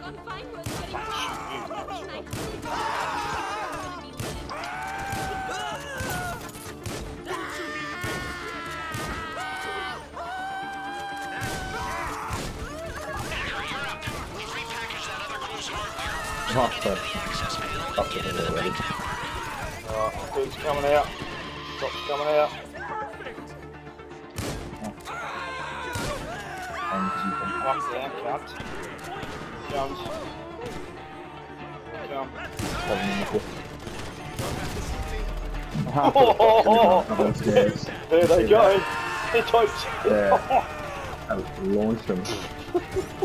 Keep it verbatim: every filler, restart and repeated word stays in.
Half person. Up to him already. Alright, dude's coming out. Drop's coming out. And you can Up there, jumped. Jumped. Jump. seven in the fifth. Oh, Downstairs. there they go. He typed. There. That was launch him.